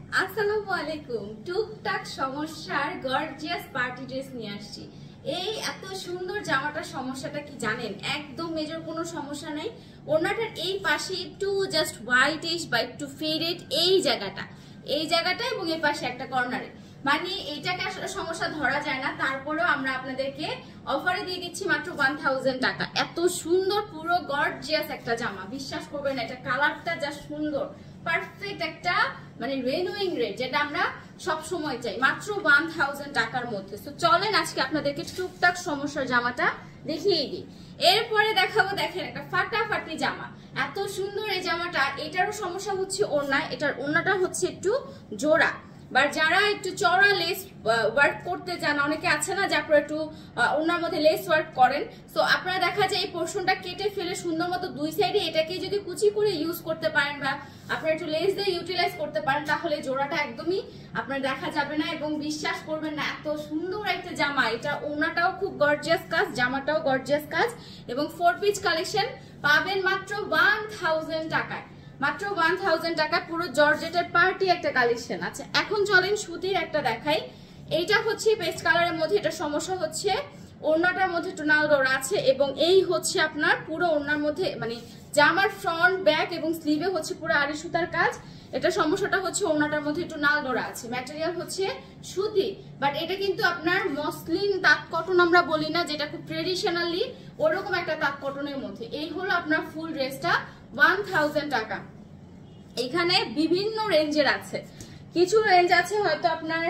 আসসালামু আলাইকুম। টুকটাক সমস্যার গর্জিয়াস পার্টি ড্রেস নিয়ে আসছি। এই এত সুন্দর জামাটার সমস্যাটা কি জানেন? একদম মেজর কোনো সমস্যা নাই। ওনাটার এই পাশে একটু জাস্ট হোয়াইটিশ বা একটু ফেডেড এই জায়গাটা এবং এই পাশে একটা কর্নারে, মানে এইটাকে আসলে সমস্যা ধরা যায় না। তারপরেও আমরা আপনাদেরকে অফারে দিয়ে দিচ্ছি মাত্র 1000 টাকা। এত সুন্দর পুরো গর্জিয়াস একটা জামা, বিশ্বাস করবেন এটা কালারটা যা সুন্দর, পারফেক্ট একটা মানে রেনুইং রেট, যেটা আমরা সব সময় চাই, মাত্র 1000 টাকার মধ্যে। তো চলেন আজকে আপনাদেরকে টুকটাক সমস্যার জামাটা দেখিয়ে দিই। এরপরে দেখাবো, দেখেন একটা ফাটাফাটি জামা, এত সুন্দর এই জামাটা। এটারও সমস্যা হচ্ছে ওড়না, এটার ওড়নাটা হচ্ছে একটু জোড়া, বা যারা একটু চড়া লেস ওয়ার্ক করতে চান, অনেকে আছে না যে আপনারা একটু ওনার মধ্যে লেস ওয়ার্ক করেন, তো আপনারা দেখা যায় এই পোর্শনটা কেটে ফেলে সুন্দর মতো দুই সাইডে এটাকে যদি কুচি করে ইউজ করতে পারেন বা আপনারা একটু লেস দিয়ে ইউটিলাইজ করতে পারেন, তাহলে জোড়াটা একদমই আপনার দেখা যাবে না। এবং বিশ্বাস করবেন না, এত সুন্দর একটা জামা। এটা ওনাটাও খুব গর্জিয়াস কাজ, জামাটাও গর্জিয়াস কাজ, এবং 4 পিস কালেকশন পাবেন মাত্র 1000 টাকায়। মাত্র 1000 টাকা, পুরো জর্জেটের পার্টি একটা কালেকশন আছে। এখন চলেন সুতির একটা দেখাই। এইটা হচ্ছে পেস্ট কালারের মধ্যে, এটা সমস্যা হচ্ছে ওড়নাটার মধ্যে টোনাল ডোরা আছে, এবং এই হচ্ছে আপনার পুরো ওড়নার মধ্যে মানে জামার ফ্রন্ট ব্যাক এবং স্লিভে হচ্ছে পুরো আড়ি সুতার কাজ। এটা সমস্যাটা হচ্ছে ওড়নাটার মধ্যে একটু নাল ডোরা আছে। ম্যাটেরিয়াল হচ্ছে সুতি, বাট এটা কিন্তু আপনার মসলিন তাঁত কটন আমরা বলি না, যেটা খুব ট্রেডিশনালি ওরকম একটা তাঁত কটনের মধ্যে। এই হলো আপনার ফুল ড্রেসটা 1000 টাকা। এখানে বিভিন্ন রেঞ্জের আছে, কিছু রেঞ্জ আছে হয়তো আপনার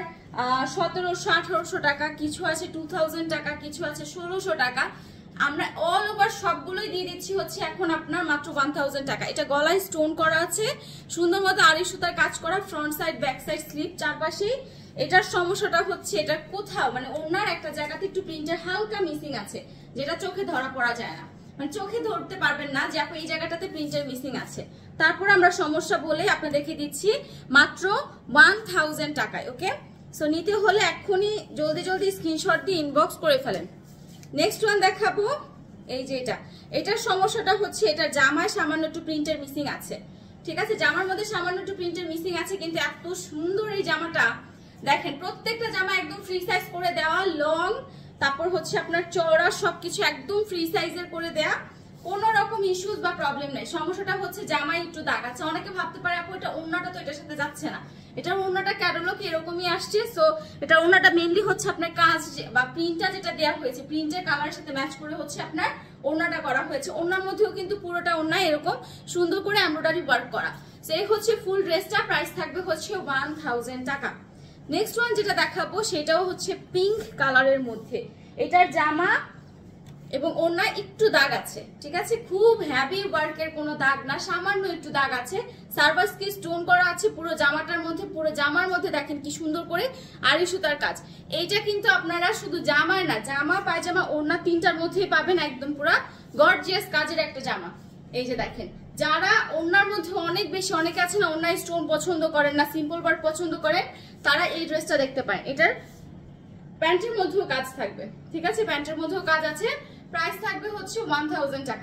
1700-1800 টাকা, কিছু আছে 2000 টাকা, কিছু আছে 1600 টাকা। আমরা অল ওভার সবগুলোই দিয়ে দিচ্ছি হচ্ছে এখন আপনার মাত্র 1000 টাকা। এটা গলায় স্টোন করা আছে, সুন্দর মতো আড়ি সুতার কাজ করা, front side back side slip চারপাশেই। এটার সমস্যাটা হচ্ছে এটা কোথাও মানে ওনার একটা জায়গাতে একটু প্রিন্টের হালকা মিসিং আছে, যেটা চোখে ধরা পড়া যায় না, মানে চোখে ধরতে পারবেন না যে আপনি এই জায়গাটাতে প্রিন্টের মিসিং আছে। তারপর আমরা সমস্যা বলে আপনাদেরকে দিচ্ছি মাত্র 1000 টাকায়। ওকে, সো নিতে হলে এক্ষুনি জলদি জলদি স্ক্রিনশট দিয়ে ইনবক্স করে ফেলেন। নেক্সট ওয়ান দেখাবো, এই যে এটার সমস্যাটা হচ্ছে এটার জামায় সামান্য একটু প্রিন্টের মিসিং আছে। ঠিক আছে, জামার মধ্যে সামান্য একটু প্রিন্টের মিসিং আছে, কিন্তু এত সুন্দর এই জামাটা। দেখেন প্রত্যেকটা জামা একদম ফ্রি সাইজ করে দেওয়া, লং, তারপর হচ্ছে আপনার চওড়া, সবকিছু একদম ফ্রি সাইজের করে দেয়া, কোনো রকম ইস্যুস বা প্রবলেম নেই। সমস্যাটা হচ্ছে জামায় একটু দাগ আছে। অনেকে ভাবতে পারে আপু এটা ওড়নাটা তো এটার সাথে যাচ্ছে না, এটার ওড়নাটা ক্যাটালগ এরকমই আসছে। সো এটা ওড়নাটা মেইনলি হচ্ছে আপনার কাজ বা প্রিন্টটা যেটা দেওয়া হয়েছে, প্রিন্টের কালারের সাথে ম্যাচ করে হচ্ছে আপনার ওড়নাটা করা হয়েছে। ওড়নার মধ্যেও কিন্তু পুরোটা ওড়না এরকম সুন্দর করে এমব্রয়ডারি ওয়ার্ক করা। সো এই হচ্ছে ফুল ড্রেসটা, প্রাইস থাকবে হচ্ছে 1000 টাকা। নেক্সট ওয়ান যেটা দেখাবো সেটাও হচ্ছে পিঙ্ক কালারের মধ্যে। এটার জামা এবং ওড়না একটু দাগ আছে, ঠিক আছে, খুব হেভি ওয়ার্কের কোনো দাগ না, সামান্য একটু দাগ আছে। সার্ভাস কি স্টোন করা আছে পুরো জামাটার মধ্যে, পুরো জামার মধ্যে দেখেন কি সুন্দর করে আড়ি সুতার কাজ। এইটা কিন্তু আপনারা শুধু জামায় না, জামা পায়জামা ওড়না তিনটার মধ্যেই পাবেন একদম পুরো গর্জিয়াস কাজের একটা জামা। এই যে দেখেন, যারা ওড়নার মধ্যে অনেক বেশি, অনেকে আছে না ওড়নায় স্টোন পছন্দ করেন না, সিম্পল ওয়ার্ক পছন্দ করেন, তারা এই ড্রেসটা দেখতে পারেন। এটার প্যান্টের মধ্যেও কাজ থাকবে, ঠিক আছে, প্যান্টের মধ্যেও কাজ আছে। প্রাইস থাকবে হচ্ছে 1000 টাকা।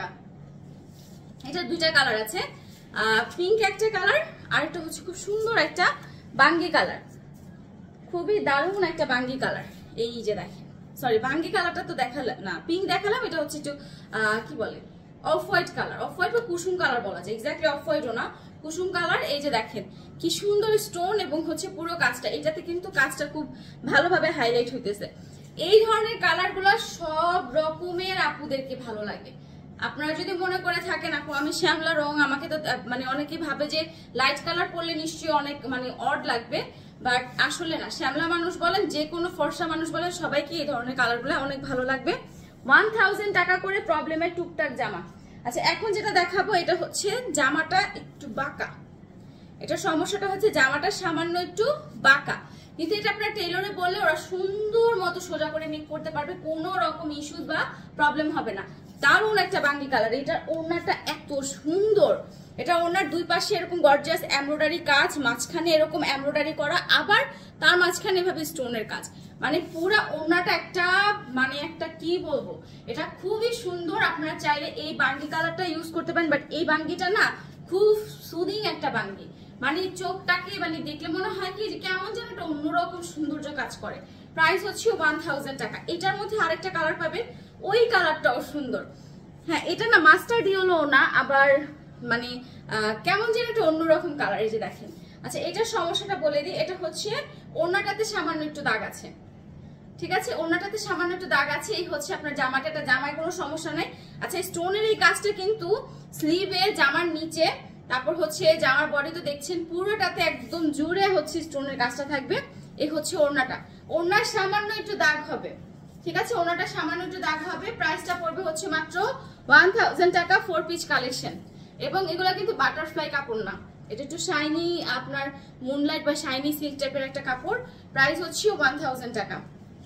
এটা দুইটা কালার আছে, পিঙ্ক একটা কালার, আর একটা হচ্ছে খুব সুন্দর একটা বাঙ্গি কালার, খুবই দারুণ একটা বাঙ্গি কালার। এই যে দেখেন, সরি বাঙ্গি কালারটা তো দেখালাম না, পিঙ্ক দেখালাম। এটা হচ্ছে একটু কি বলে off white colour, off white বা কুসুম কালার বলা যায়, এক্স্যাক্টলি অফ হোয়াইটও না, কুসুম কালার। এই যে দেখেন কি সুন্দর স্টোন এবং হচ্ছে পুরো কাজটা, এটাতে কিন্তু কাজটা খুব ভালোভাবে হাইলাইট হইতেছে। এই ধরনের কালারগুলো সব রকমের আপুদেরকে ভালো লাগে। আপনারা যদি মনে করে থাকেন আপু আমি শ্যামলা রং, আমাকে তো মানে অনেকে ভাবে যে লাইট কালার পরলে নিশ্চয়ই অনেক মানে অড লাগবে, বাট আসলে না, শ্যামলা মানুষ বলেন যে কোনো ফর্সা মানুষ বলেন সবাইকে এই ধরনের কালারগুলো অনেক ভালো লাগবে। 1000 টাকা করে প্রবলেমের টুকটাক জামা। আচ্ছা এখন যেটা দেখাবো এটা হচ্ছে জামাটা একটু বাঁকা। এটা সমস্যাটা হচ্ছে জামাটা সামান্য একটু বাঁকা, কিন্তু এটা আপনার টেইলরে বললে ওরা সুন্দর মতো সোজা করে মেক করতে পারবে, কোনো রকম ইস্যুস বা প্রবলেম হবে না। দারুণ একটা বাঙ্গি কালার। এটার ওড়নাটা এত সুন্দর, এটা ওড়নার দুই পাশে এরকম গর্জিয়াস এমব্রয়ডারি কাজ, মাঝখানে এরকম এমব্রয়ডারি করা, আবার তার মাঝখানে এভাবে স্টোনের কাজ, মানে পুরো ওড়নাটা একটা মানে একটা কি বলবো, এটা খুবই সুন্দর। আপনারা চাইলে এই বাঙ্গি কালারটা ইউজ করতে পারেন, বাট এই বাঙ্গিটা না খুব সুদিং একটা বাঙ্গি, মানে চোখটাকে মানে দেখলে মনে হয় কি যে কেমন যেন একটা অন্যরকম সৌন্দর্য কাজ করে। প্রাইস হচ্ছে 1000 টাকা। এটার মধ্যে আরেকটা কালার পাবেন, ওই কালারটাও সুন্দর। হ্যাঁ, এটা না মাস্টার্ড ইয়েলো না, আবার মানে কেমন যেন একটা অন্যরকম কালার। এই যে দেখেন। আচ্ছা, এটার সমস্যাটা বলে দিই, এটা হচ্ছে ওড়নাটাতে সামান্য একটু দাগ আছে, ঠিক আছে? ওড়নাটাতে সামান্য একটু দাগ আছে। এই হচ্ছে আপনার জামাটা, এটা জামায় কোনো সমস্যা নাই। আচ্ছা, স্টোনের এই কাজটা কিন্তু স্লিভে, জামার নিচে, তারপর হচ্ছে জামার বডি তো দেখছেন পুরোটাতে একদম জুড়ে হচ্ছে স্টোনের কাজটা থাকবে। এই হচ্ছে ওড়নাটা, ওড়নার সামান্য একটু দাগ হবে, ঠিক আছে? ওড়নাটা সামান্য একটু দাগ হবে। প্রাইসটা পড়বে হচ্ছে মাত্র 1000 টাকা, 4 পিস কালেকশন। এবং এগুলো কিন্তু বাটারফ্লাই কাপড় না, এটা একটু শাইনি আপনার মুনলাইট বা শাইনি সিল্ক টাইপের একটা কাপড়। প্রাইস হচ্ছে 1000 টাকা।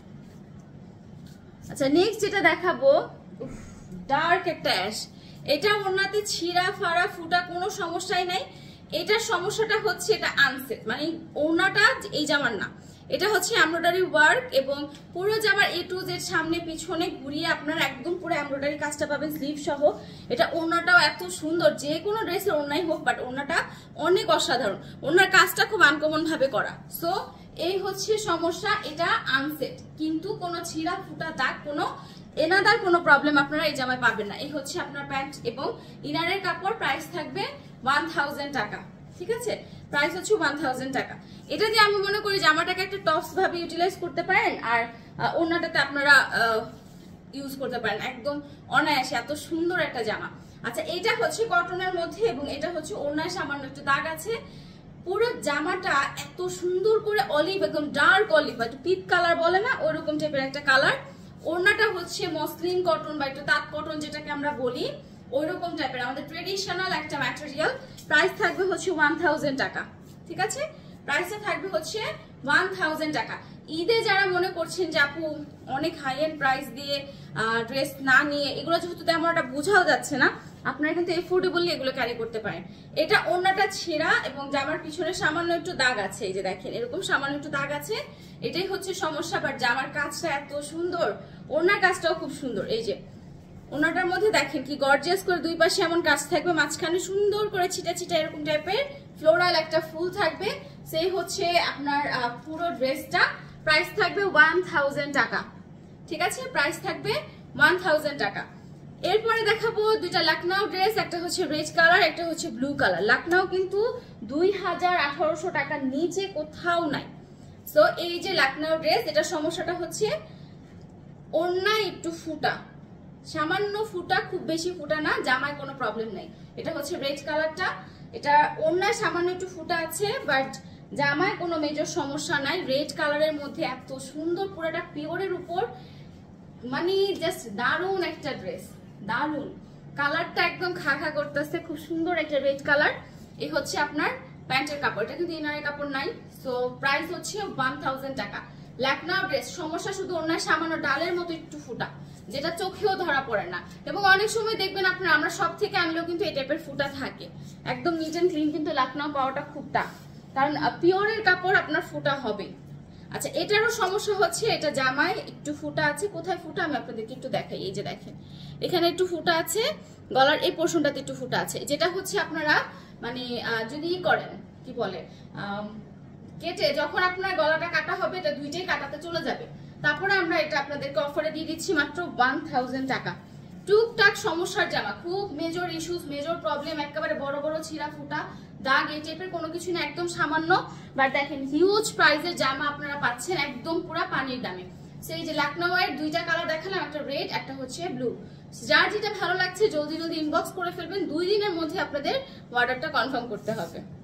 আচ্ছা, নেক্সট যেটা দেখাবো ডার্ক একটা অ্যাশ। এটা ওড়নাতে ছিঁড়া ফাড়া ফুটা কোনো সমস্যাই নাই। এটার সমস্যাটা হচ্ছে এটা আনসেট, মানে ওড়নাটা এই জামার না, এটা হচ্ছে এমব্রয়ডারি ওয়ার্ক এবং পুরো জামার A to Z সামনে পিছনে ঘুরিয়ে আপনার একদম পুরো এমব্রয়ডারি কাজটা পাবেন স্লিভ সহ। এটা ওড়নাটাও এত সুন্দর, যে কোনো ড্রেসের ওড়নাই হোক, বাট ওড়নাটা অনেক অসাধারণ। ওড়নার কাজটা খুব আনকমন ভাবে করা। সো এই হচ্ছে সমস্যা, এটা আনসেট, কিন্তু কোনো ছিঁড়া ফুটা দাগ, কোনো এনাদার কোনো প্রবলেম আপনারা এই জামায় পাবেন না। এই হচ্ছে আপনার প্যান্ট এবং ইনারের কাপড়। প্রাইস থাকবে 1000 টাকা, ঠিক আছে? প্রাইস হচ্ছে 1000 টাকা। এটা দিয়ে আমি মনে করি জামাটাকে একটা টপস ভাবে ইউটিলাইজ করতে পারেন, আর ওড়নাটাতে আপনারা ইউজ করতে পারেন একদম অনায়াসে। এত সুন্দর একটা জামা। আচ্ছা, এটা হচ্ছে কটনের মধ্যে এবং এটা হচ্ছে ওড়নায় সামান্য একটু দাগ আছে। পুরো জামাটা এত সুন্দর করে অলিভ, একদম ডার্ক অলিভ, একটু পিট কালার বলে না, ওইরকম টাইপের একটা কালার। ওড়নাটা হচ্ছে মসলিন কটন বা একটু তাঁত কটন যেটাকে আমরা বলি, ওইরকম টাইপের আমাদের ট্রেডিশনাল একটা ম্যাটেরিয়াল। প্রাইস থাকবে হচ্ছে 1000 টাকা, ঠিক আছে? প্রাইসটা থাকবে হচ্ছে 1000 টাকা। ঈদে যারা মনে করছেন যে আপু অনেক হাই এন্ড প্রাইস দিয়ে ড্রেস না নিয়ে, এগুলো যেহেতু তেমন একটা বোঝাও যাচ্ছে না, আপনারা কিন্তু এফোর্ডেবলি এগুলো ক্যারি করতে পারেন। এটা ওড়নাটা ছেঁড়া এবং জামার পিছনে সামান্য একটু দাগ আছে, এই যে দেখেন এরকম সামান্য একটু দাগ আছে। এটাই হচ্ছে সমস্যা, বাট জামার কাজটা এত সুন্দর, ওড়নার কাজটাও খুব সুন্দর। এই যে ওড়নাটার মধ্যে দেখেন কি গর্জিয়াস করে দুই পাশে এমন কাজ থাকবে, মাঝখানে সুন্দর করে ছিটা ছিটা এরকম টাইপের ফ্লোরাল একটা ফুল থাকবে। সেই হচ্ছে আপনার পুরো ড্রেসটা। প্রাইস থাকবে 1000 টাকা, ঠিক আছে? প্রাইস থাকবে 1000 টাকা। এরপরে দেখাবো দুইটা লখনউ ড্রেস, একটা হচ্ছে রেড কালার, একটা হচ্ছে ব্লু কালার। লখনউ কিন্তু 2800 টাকার নিচে কোথাও নাই। সো এই যে লখনউ ড্রেস, এটা সমস্যাটা হচ্ছে ওড়না একটু ফুটা, সামান্য ফুটা, খুব বেশি ফুটা না, জামায় কোনো প্রবলেম নাই। এটা হচ্ছে রেড কালারটা, এটা ওড়নায় সামান্য একটু ফুটা আছে, বাট জামায় কোনো মেজর সমস্যা নাই। রেড কালারের মধ্যে এত সুন্দর, পুরোটা পিওরের উপর, মানে জাস্ট দারুণ একটা ড্রেস, দারুণ কালারটা, একদম খা খা করতেছে, খুব সুন্দর একটা রেড কালার। এই হচ্ছে আপনার প্যান্টের কাপড়, এটা কিন্তু ইনারের কাপড় নাই। সো প্রাইস হচ্ছে 1000 টাকা। লখনউ ড্রেস, সমস্যা শুধু ওড়নায় সামান্য ডালের মতো একটু ফুটা, যেটা চোখেও ধরা পড়ে না। এবং অনেক সময় দেখবেন আপনারা, আমরা সব থেকে আনলেও কিন্তু এই টাইপের ফুটা থাকে, একদম নিট এন্ড ক্লিন, কিন্তু লখনউ পাওয়াটা খুব টাফ, কারণ পিওরের কাপড় আপনার ফুটা হবে। আচ্ছা, এটারও সমস্যা হচ্ছে এটা জামায় একটু ফুটা আছে। কোথায় ফুটা আমি আপনাদেরকে একটু দেখাই। এই যে দেখেন এখানে একটু ফুটা আছে, গলার এই পোর্শনটাতে একটু ফুটা আছে, যেটা হচ্ছে আপনারা মানে যদি করেন কি বলে কেটে, যখন আপনার গলাটা কাটা হবে, এটা দুইটাই কাটাতে চলে যাবে। তারপরে আমরা এটা আপনাদেরকে অফারে দিয়ে দিচ্ছি মাত্র 1000 টাকা। টুকটাক সমস্যার জামা, খুব মেজর ইস্যুস, মেজর প্রবলেম, একেবারে বড় বড় ছিঁড়া ফুটা দাগ এই টাইপের কোনো কিছু না, একদম সামান্য। বাট দেখেন হিউজ প্রাইসের জামা আপনারা পাচ্ছেন একদম পুরা পানির দামে। সেই যে লখনউ এর দুইটা কালার দেখালাম, একটা রেড, একটা হচ্ছে ব্লু। যার যেটা ভালো লাগছে জলদি জলদি ইনবক্স করে ফেলবেন, 2 দিনের মধ্যে আপনাদের অর্ডারটা কনফার্ম করতে হবে।